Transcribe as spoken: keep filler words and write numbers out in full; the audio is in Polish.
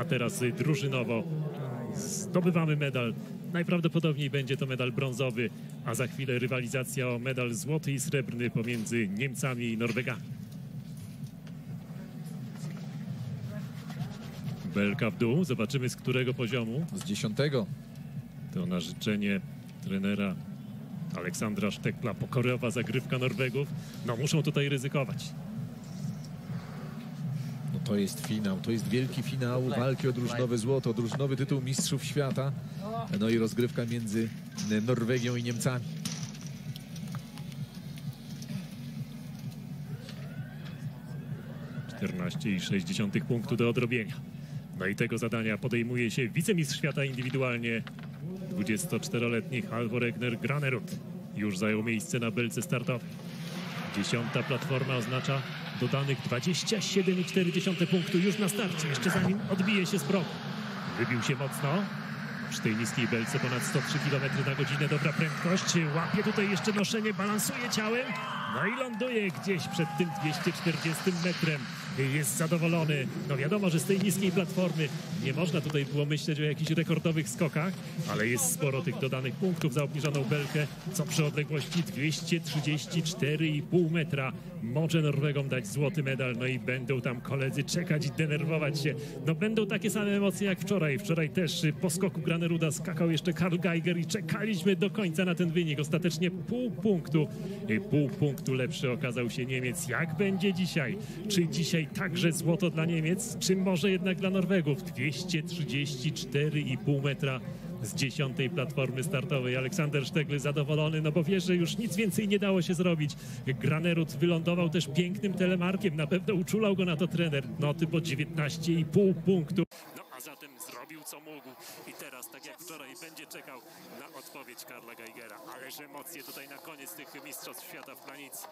a teraz drużynowo zdobywamy medal. Najprawdopodobniej będzie to medal brązowy, a za chwilę rywalizacja o medal złoty i srebrny pomiędzy Niemcami i Norwegami. Belka w dół, zobaczymy z którego poziomu. Z dziesiątego. To na życzenie trenera Aleksandra Sztekla pokorowa zagrywka Norwegów. No muszą tutaj ryzykować. No to jest finał, to jest wielki finał walki o drużynowe złoto, o drużynowy tytuł mistrzów świata. No i rozgrywka między Norwegią i Niemcami. czternaście i sześć dziesiątych punktu do odrobienia. No i tego zadania podejmuje się wicemistrz świata indywidualnie, dwudziestoczteroletni Halvor Egner Granerud. Już zajął miejsce na belce startowej. Dziesiąta platforma oznacza dodanych dwadzieścia siedem i cztery dziesiąte punktu już na starcie, jeszcze zanim odbije się z progu. Wybił się mocno. Przy tej niskiej belce ponad sto trzy kilometry na godzinę, dobra prędkość. Łapie tutaj jeszcze noszenie, balansuje ciałem. No i ląduje gdzieś przed tym dwieście czterdziestym metrem. Jest zadowolony. No wiadomo, że z tej niskiej platformy nie można tutaj było myśleć o jakichś rekordowych skokach, ale jest sporo tych dodanych punktów za obniżoną belkę, co przy odległości dwieście trzydzieści cztery i pół metra może Norwegom dać złoty medal. No i będą tam koledzy czekać i denerwować się. No będą takie same emocje jak wczoraj. Wczoraj też po skoku Graneruda skakał jeszcze Karl Geiger i czekaliśmy do końca na ten wynik. Ostatecznie pół punktu, pół punktu lepszy okazał się Niemiec. Jak będzie dzisiaj? Czy dzisiaj także złoto dla Niemiec, czy może jednak dla Norwegów? dwieście trzydzieści cztery i pół metra z dziesiątej platformy startowej. Aleksander Sztegl zadowolony, no bo wie, że już nic więcej nie dało się zrobić. Granerud wylądował też pięknym telemarkiem, na pewno uczulał go na to trener. Noty po dziewiętnaście i pół punktu. No a zatem zrobił co mógł i teraz, tak jak wczoraj, będzie czekał na odpowiedź Karla Geigera. Ależ emocje tutaj na koniec tych mistrzostw świata w planicy.